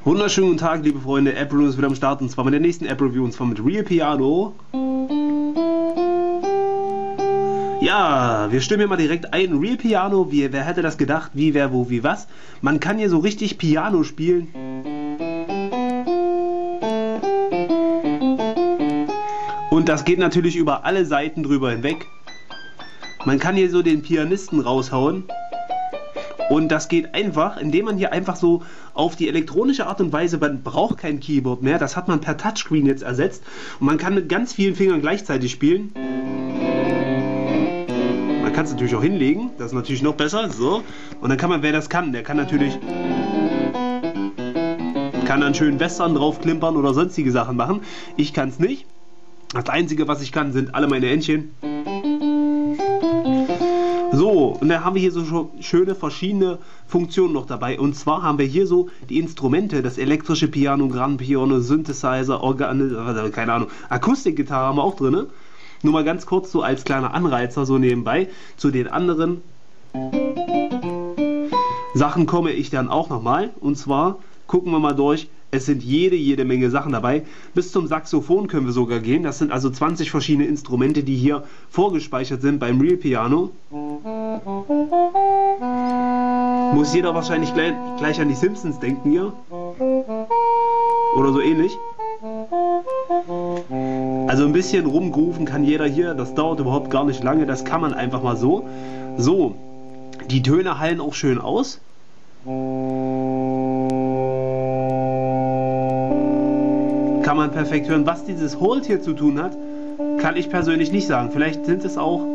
Wunderschönen guten Tag, liebe Freunde. App Review ist wieder am Start und zwar mit der nächsten App Review und zwar mit Real Piano. Ja, wir stimmen hier mal direkt ein. Real Piano, wer hätte das gedacht? Wie, wer, wo, wie, was? Man kann hier so richtig Piano spielen. Und das geht natürlich über alle Seiten drüber hinweg. Man kann hier so den Pianisten raushauen. Und das geht einfach, indem man hier einfach so auf die elektronische Art und Weise, man braucht kein Keyboard mehr, das hat man per Touchscreen jetzt ersetzt. Und man kann mit ganz vielen Fingern gleichzeitig spielen. Man kann es natürlich auch hinlegen, das ist natürlich noch besser. So. Und dann kann man, wer das kann, der kann natürlich dann schön Western drauf klimpern oder sonstige Sachen machen. Ich kann es nicht. Das Einzige, was ich kann, sind alle meine Entchen. So, und dann haben wir hier so schöne verschiedene Funktionen noch dabei. Und zwar haben wir hier so die Instrumente, das elektrische Piano, Grand Piano, Synthesizer, Organe, keine Ahnung, Akustikgitarre haben wir auch drin. Nur mal ganz kurz so als kleiner Anreizer so nebenbei. Zu den anderen Sachen komme ich dann auch nochmal. Und zwar gucken wir mal durch. Es sind jede Menge Sachen dabei. Bis zum Saxophon können wir sogar gehen. Das sind also 20 verschiedene Instrumente, die hier vorgespeichert sind beim Real Piano. Muss jeder wahrscheinlich gleich an die Simpsons denken hier. Oder so ähnlich. Also ein bisschen rumgrooven kann jeder hier. Das dauert überhaupt gar nicht lange. Das kann man einfach mal so. So, die Töne hallen auch schön aus. Kann man perfekt hören. Was dieses Hold hier zu tun hat, kann ich persönlich nicht sagen. Vielleicht sind es auch...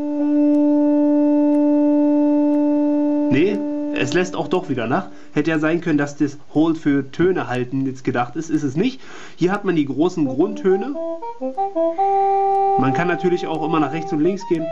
Nee, es lässt auch doch wieder nach. Hätte ja sein können, dass das Hold für Töne halten jetzt gedacht ist. Ist es nicht. Hier hat man die großen Grundtöne. Man kann natürlich auch immer nach rechts und links gehen.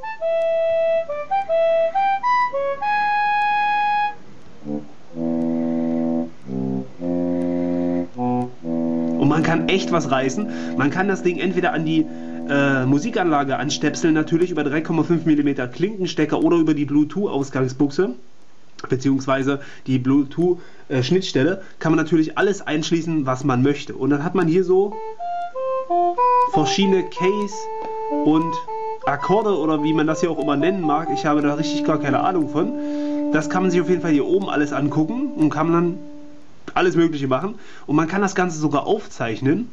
Man kann echt was reißen. Man kann das Ding entweder an die Musikanlage anstöpseln, natürlich über 3,5 mm Klinkenstecker oder über die Bluetooth-Ausgangsbuchse beziehungsweise die Bluetooth-Schnittstelle. Kann man natürlich alles einschließen, was man möchte. Und dann hat man hier so verschiedene Case und Akkorde oder wie man das hier auch immer nennen mag. Ich habe da richtig gar keine Ahnung von. Das kann man sich auf jeden Fall hier oben alles angucken und kann dann alles Mögliche machen. Und man kann das Ganze sogar aufzeichnen.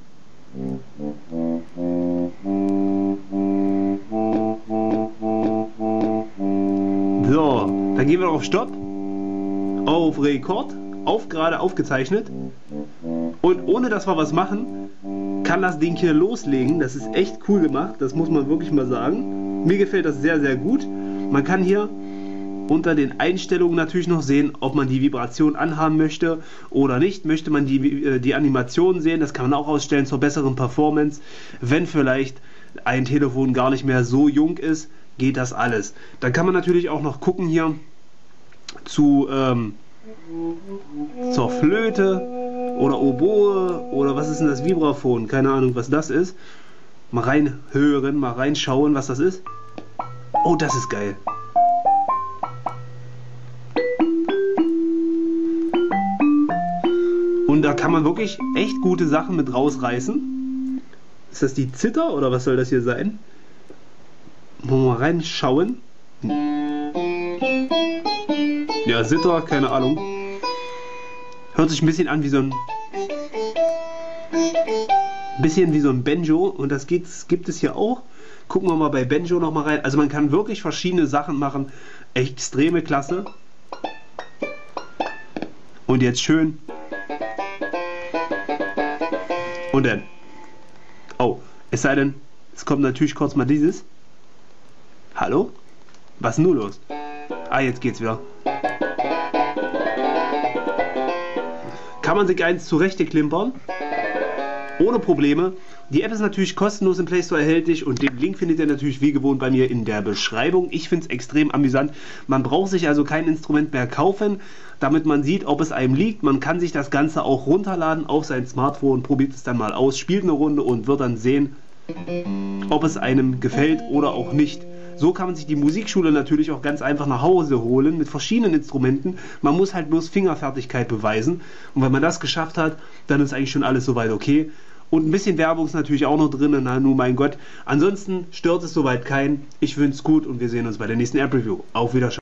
So, dann gehen wir auf Stopp, auf Rekord, auf gerade aufgezeichnet. Und ohne dass wir was machen, kann das Ding hier loslegen. Das ist echt cool gemacht, das muss man wirklich mal sagen. Mir gefällt das sehr gut. Man kann hier unter den Einstellungen natürlich noch sehen, ob man die Vibration anhaben möchte oder nicht. Möchte man die Animation sehen, das kann man auch ausstellen zur besseren Performance. Wenn vielleicht ein Telefon gar nicht mehr so jung ist, geht das alles. Dann kann man natürlich auch noch gucken hier zur Flöte oder Oboe oder was ist denn das Vibraphon? Keine Ahnung, was das ist. Mal reinhören, mal reinschauen, was das ist. Oh, das ist geil. Und da kann man wirklich echt gute Sachen mit rausreißen. Ist das die Zither oder was soll das hier sein? Wollen wir mal reinschauen. Ja, Zither, keine Ahnung. Hört sich ein bisschen an wie so ein Banjo und das gibt es hier auch. Gucken wir mal bei Banjo noch mal rein. Also man kann wirklich verschiedene Sachen machen. Extreme Klasse. Und jetzt schön. Und dann. Oh, es sei denn, es kommt natürlich kurz mal dieses. Hallo? Was ist denn nun los? Ah, jetzt geht's wieder. Kann man sich eins zurechte klimpern. Ohne Probleme. Die App ist natürlich kostenlos im Play Store erhältlich und den Link findet ihr natürlich wie gewohnt bei mir in der Beschreibung. Ich finde es extrem amüsant. Man braucht sich also kein Instrument mehr kaufen, damit man sieht, ob es einem liegt. Man kann sich das Ganze auch runterladen auf sein Smartphone, probiert es dann mal aus, spielt eine Runde und wird dann sehen, ob es einem gefällt oder auch nicht. So kann man sich die Musikschule natürlich auch ganz einfach nach Hause holen mit verschiedenen Instrumenten. Man muss halt bloß Fingerfertigkeit beweisen. Und wenn man das geschafft hat, dann ist eigentlich schon alles soweit okay. Und ein bisschen Werbung ist natürlich auch noch drin, na nun mein Gott. Ansonsten stört es soweit keinen. Ich wünsche es gut und wir sehen uns bei der nächsten App-Review. Auf Wiedersehen.